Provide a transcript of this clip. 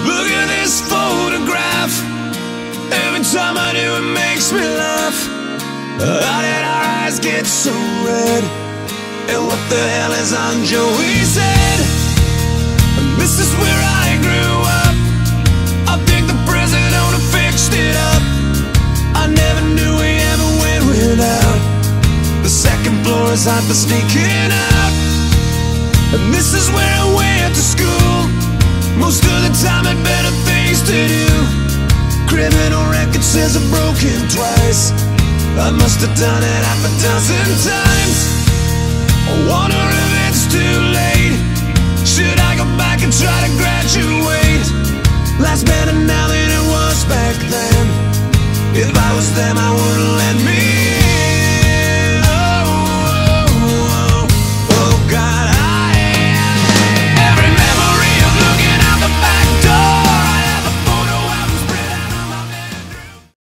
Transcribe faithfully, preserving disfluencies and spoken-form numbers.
Look at this photograph. Every time I do, it makes me laugh. How did our eyes get so red? And what the hell is on Joey's head? This is where I grew up. I think the present owner fixed it up. I never knew we ever went without. The second floor is hot for sneaking out. And this is where I went to school. Most of the time had better things to do. Criminal record says I've broken twice. I must have done it half a dozen times. I wonder if it's too late